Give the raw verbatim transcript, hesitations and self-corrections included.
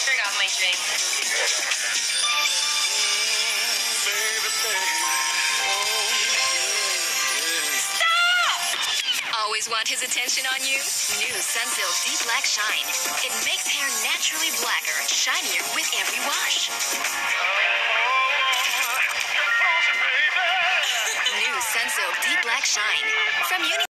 forgot my drink. Always want his attention on you? New Sunsilk Deep Black Shine. It makes hair naturally blacker, shinier with every wash. New Sunsilk Deep Black Shine from Unilever.